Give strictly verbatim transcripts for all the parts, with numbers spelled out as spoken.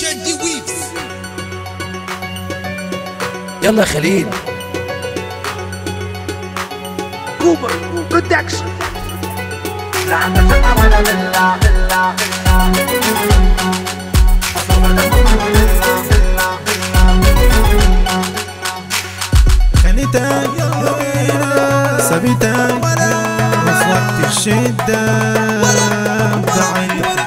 جاندي ويفز. يلا يا خليل. كوبر برودكشن. لا عندك شقة ولا فيلا فيلا فيلا أصلا بدك تكون فيلا فيلا فيلا خانتك سابتك وفي وقت الشدة بعدتك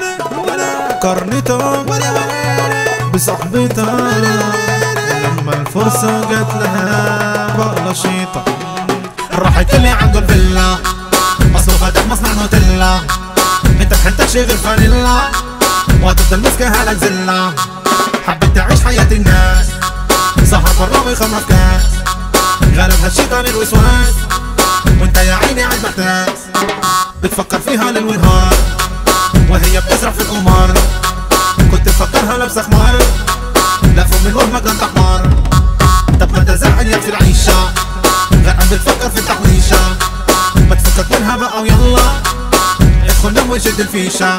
قرنتك بصحبتك لما الفرصة جات لها بقلشيطة راحت اللي عنده الفيلا أصله فاتح مصنع نوتيلا انت بحنتكش غير فانيلا وهتفضل ماسكها لك زلة حبيت تعيش حياة الناس سهر براوي خمرة في كاس غالبها الشيطان الوسواس وانت يا عيني قاعد محتاس بتفكر فيها ليل ونهار وهي بتسرح في القمار كنت تفكرها لابسة خمار لفوا من وهمك انت حمار طب ما انت زعل في العيشة غير بتفكر في التحويشة ما تفكك منها بقى ويلا ادخل نام وشد الفيشة.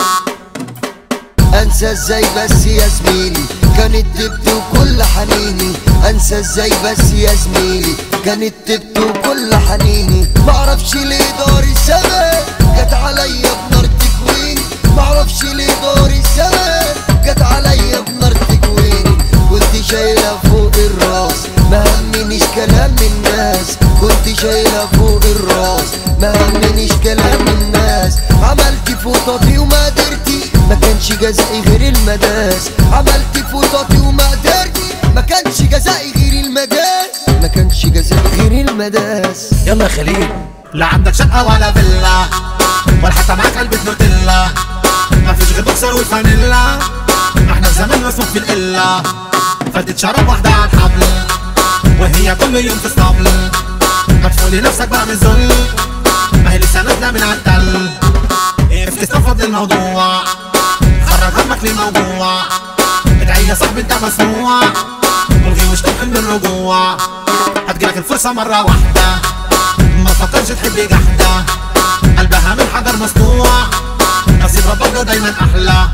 انسى ازاي بس يا زميلي كانت تبت وكل حنيني انسى ازاي بس يا زميلي كانت تبت وكل حنيني معرفش ليه دار الزمان جت عليا بنار تكويني معرفش ليه دار الزمان جت عليا بنار تكويني كنت شايلها فوق الراس ما همنيش كلام الناس كنت شايلها فوق الراس ما همنيش كلام الناس عملت فوطتي وما قدرتي ما كانش جزائي غير المداس عملت فوطتي وما قدرتي ما كانش جزائي غير المداس ما كانش جزائي غير المداس. يلا يا خليل. لا عندك شقة ولا فيلا ولا حتى معاك علبة نوتيلا مفيش غير بوكسر والفانيلا احنا في زمان مسموح في القلة فاتت شراب واحدة على الحبل وهي كل يوم في اسطبل ما تفولي نفسك بقى من الذل ما هي لسه نازلة من عالتل افتح تفضل الموضوع خرج همك للموضوع ادعي يا صاحبي انت مسموع والغي مش تمحن بالرجوع هتجيلك الفرصة مرة واحدة ما تفكرش تحب جحدة قلبها من حجر مصنوع نصيب ربك ده دايما احلى.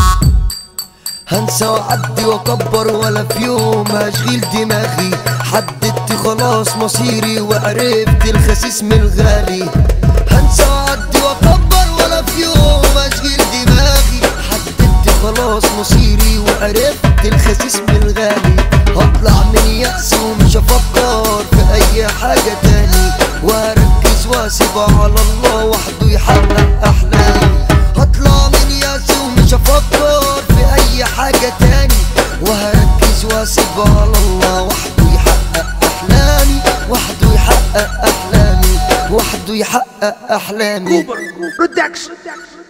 هنسى واعدي واكبر ولا في يوم هشغيل دماغي حددت خلاص مصيري وعرفت الخسيس من الغالي هنسى واعدي واكبر ولا في يوم هشغيل دماغي حددت خلاص مصيري وعرفت الخسيس من الغالي هطلع من يأس ومش هفكر في اي حاجة تاني واركز واسيب على الله وحده يحقق احلامي هطلع من يأس ومش هفكر في اي حاجة تاني وهركز واسيب على الله وحده يحقق احلامي وحده يحقق احلامي وحده يحقق احلامي. كوبر برودكشن.